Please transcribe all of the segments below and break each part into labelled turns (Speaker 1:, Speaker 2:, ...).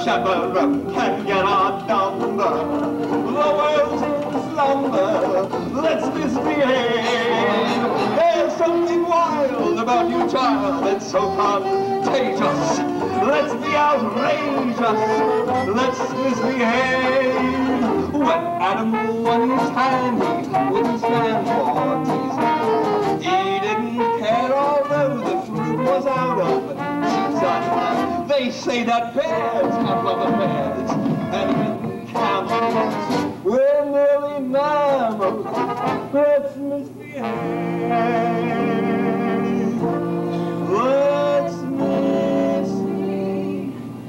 Speaker 1: shepherd can get our number. The world's in slumber, let's misbehave. There's something wild about you, child, it's so contagious. Let's be outrageous, let's misbehave. When Adam won his hand, he wouldn't stand for teasing. He didn't care, although the fruit was out of season. They say that bears have love affairs, and even camels. We're nearly mammals, let's misbehave. Let's misbehave.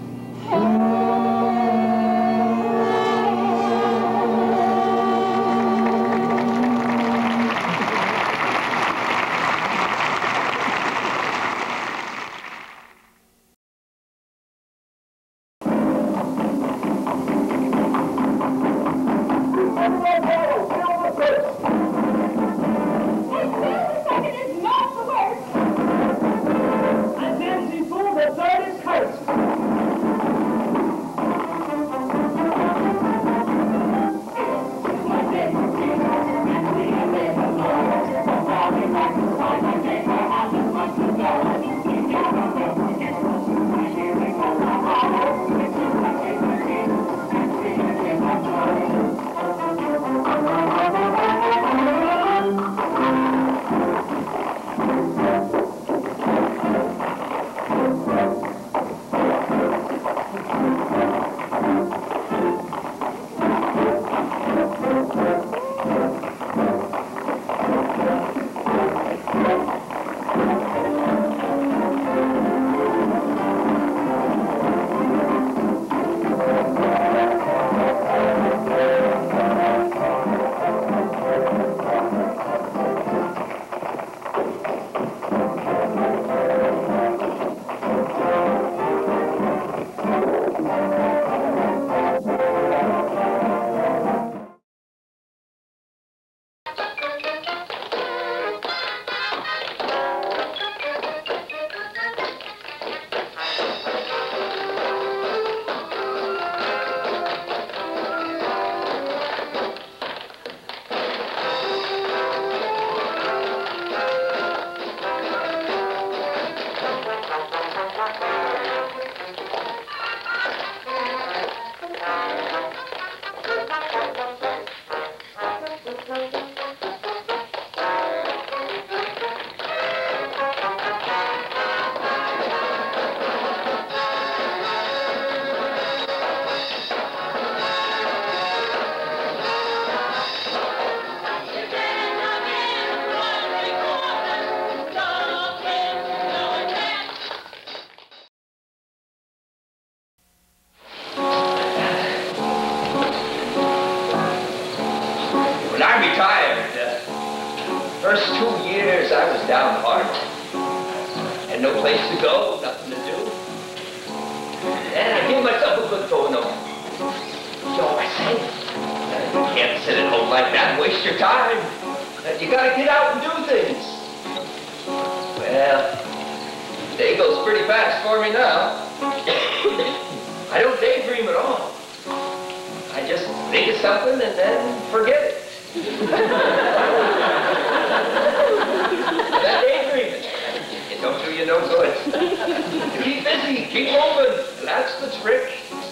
Speaker 2: First 2 years I was downhearted. Had no place to go, nothing to do. And I gave myself a good going over. So I said, you can't sit at home like that and waste your time. You gotta get out and do things. Well, the day goes pretty fast for me now. I don't daydream at all. I just think of something and then forget it. That daydreaming, it don't do you no good. Keep busy, keep moving, that's the trick.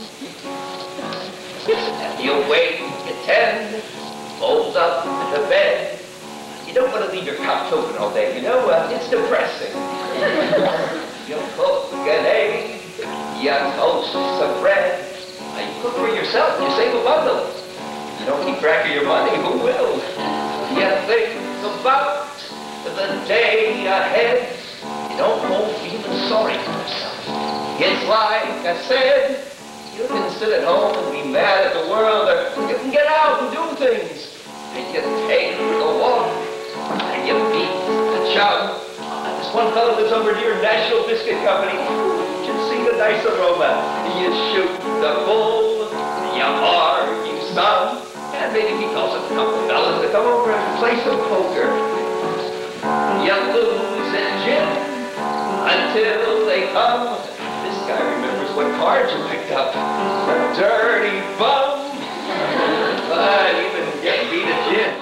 Speaker 2: You wake at 10, fold up the bed. You don't want to leave your couch open all day, you know, it's depressing. You cook an egg, you toast some bread. You cook for yourself, you save a bundle. You don't keep track of your money, who will? You think about the day ahead. You don't go feeling sorry for yourself. It's like I said, you can sit at home and be mad at the world, or you can get out and do things. And you take a walk, and you beat the chug. This one fellow lives over near National Biscuit Company. You can see the nice aroma. You shoot the bull, you argue some, and maybe he calls a couple fellas to come over and play some poker. You lose at gin until they come. This guy remembers what cards you picked up. Dirty bum. Even get beat a gin.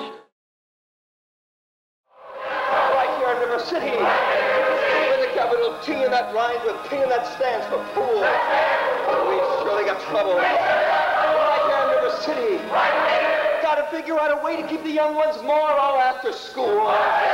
Speaker 1: Right here in River City, with a capital T and that rhymes with P and that stands for pool. We surely got trouble. Right here in River City, gotta figure out a way to keep the young ones more all after school.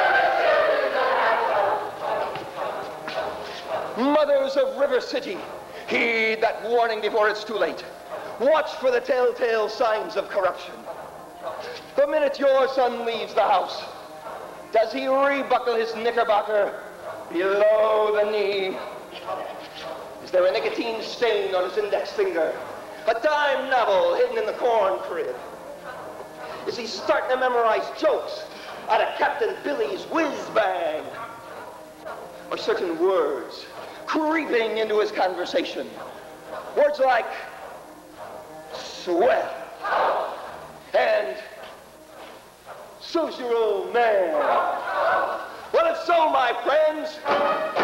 Speaker 1: Mothers of River City, heed that warning before it's too late. Watch for the telltale signs of corruption. The minute your son leaves the house, does he rebuckle his knickerbocker below the knee? Is there a nicotine stain on his index finger? A dime novel hidden in the corn crib? Is he starting to memorize jokes out of Captain Billy's whiz-bang? Or certain words creeping into his conversation? Words like swell and so's your old man. Well, if so, my friends,